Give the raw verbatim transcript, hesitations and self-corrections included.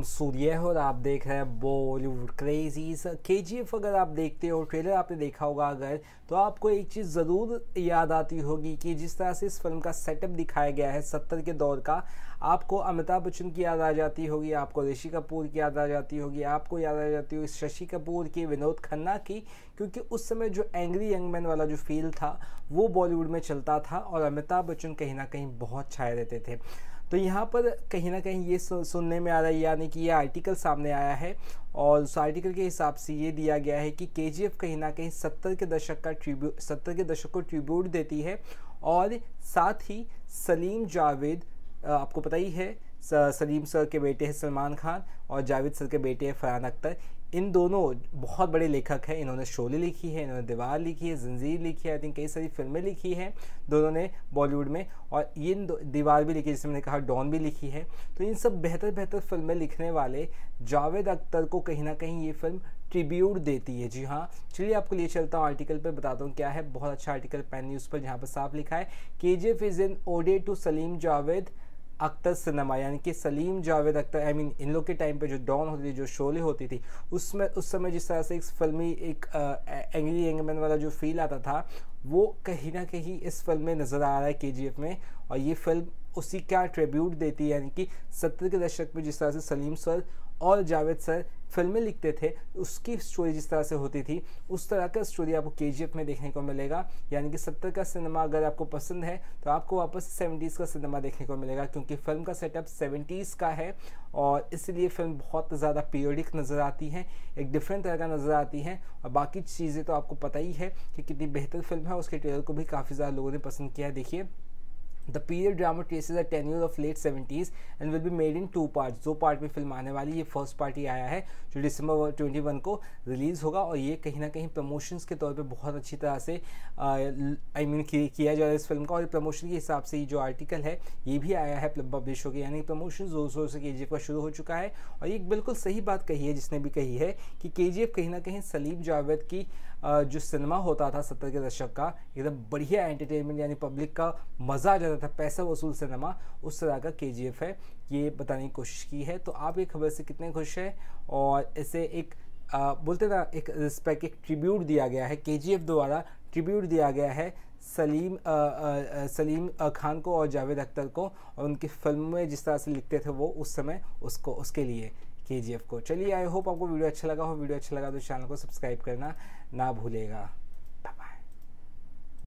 सूर्य है और आप देख रहे हैं बॉलीवुड क्रेजीज। केजीएफ अगर आप देखते हो, ट्रेलर आपने देखा होगा अगर, तो आपको एक चीज़ ज़रूर याद आती होगी कि जिस तरह से इस फिल्म का सेटअप दिखाया गया है सत्तर के दौर का, आपको अमिताभ बच्चन की याद आ जाती होगी, आपको ऋषि कपूर की याद आ जाती होगी, आपको याद आ जाती होगी शशि कपूर की, विनोद खन्ना की, क्योंकि उस समय जो एंग्री यंग मैन वाला जो फील था वो बॉलीवुड में चलता था और अमिताभ बच्चन कहीं ना कहीं बहुत छाए रहते थे। तो यहाँ पर कहीं ना कहीं ये सुनने में आ रहा है, यानी कि ये आर्टिकल सामने आया है और उस आर्टिकल के हिसाब से ये दिया गया है कि केजीएफ कहीं ना कहीं सत्तर के दशक का ट्रिब्यूट सत्तर के दशक को ट्रिब्यूट देती है। और साथ ही सलीम जावेद, आपको पता ही है सलीम सर के बेटे हैं सलमान खान और जावेद सर के बेटे हैं फरहान अख्तर। इन दोनों बहुत बड़े लेखक हैं, इन्होंने शोले लिखी है, इन्होंने दीवार लिखी है, जंजीर लिखी है, आई थिंक कई सारी फिल्में लिखी हैं दोनों ने बॉलीवुड में, और ये दीवार भी लिखी है, जिसमें मैंने कहा डॉन भी लिखी है। तो इन सब बेहतर बेहतर फिल्में लिखने वाले जावेद अख्तर को कहीं ना कहीं ये फिल्म ट्रिब्यूट देती है। जी हाँ, चलिए आपको लिए चलता हूँ आर्टिकल पे, बताता हूँ क्या है। बहुत अच्छा आर्टिकल पैन न्यूज़ पर, जहाँ पर साफ लिखा है KGF is an ode to Salim Javed Akhtar cinema, यानी कि सलीम जावेद अख्तर, आई मीन इन लोग के टाइम पे जो डॉन होती थी, जो शोले होती थी, उसमें उस समय जिस तरह से एक फिल्मी एक एंग्री यंग मैन वाला जो फील आता था, वो कहीं ना कहीं इस फिल्म में नज़र आ रहा है केजीएफ में। और ये फिल्म उसी का ट्रिब्यूट देती है, यानी कि सत्तर के दशक में जिस तरह से सलीम सर और जावेद सर फिल्में लिखते थे, उसकी स्टोरी जिस तरह से होती थी, उस तरह का स्टोरी आपको केजीएफ में देखने को मिलेगा। यानी कि सत्तर का सिनेमा अगर आपको पसंद है तो आपको वापस सेवेंटीज़ का सिनेमा देखने को मिलेगा, क्योंकि फिल्म का सेटअप सेवेंटीज़ का है और इसलिए फिल्म बहुत ज़्यादा पीरियडिक नज़र आती है, एक डिफरेंट तरह का नज़र आती है। और बाकी चीज़ें तो आपको पता ही है कि कितनी बेहतर फिल्म है, उसके ट्रेलर को भी काफ़ी ज़्यादा लोगों ने पसंद किया है। देखिए, The period drama traces a tenure of late seventies and will be made in two parts। दो पार्ट में फिल्म आने वाली, ये फर्स्ट पार्ट ही आया है जो दिसंबर इक्कीस को रिलीज़ होगा। और ये कहीं ना कहीं प्रमोशंस के तौर पे बहुत अच्छी तरह से आई मीन किया जा रहा है इस फिल्म का। और प्रमोशन के हिसाब से ये जो आर्टिकल है ये भी आया है पब्लिश हो गया, यानी प्रमोशन जोर शोर से केजीएफ का शुरू हो चुका है। और ये बिल्कुल सही बात कही है जिसने भी कही है कि केजीएफ कहीं ना कहीं सलीम जावेद की जो सिनेमा होता था सत्तर के दशक का, एकदम बढ़िया एंटरटेनमेंट, यानी पब्लिक का मज़ा आ जाता था, पैसा वसूल सिनेमा, उस तरह का केजीएफ है, ये बताने की कोशिश की है। तो आप ये खबर से कितने खुश हैं? और इसे एक आ, बोलते ना एक रिस्पेक्ट, एक ट्रिब्यूट दिया गया है, केजीएफ द्वारा ट्रिब्यूट दिया गया है सलीम आ, आ, सलीम खान को और जावेद अख्तर को, और उनकी फिल्म में जिस तरह से लिखते थे वो उस समय, उसको उसके लिए केजीएफ को। चलिए, आई होप आपको वीडियो अच्छा लगा हो। वीडियो अच्छा लगा तो चैनल को सब्सक्राइब करना ना भूलेगा। Bye bye.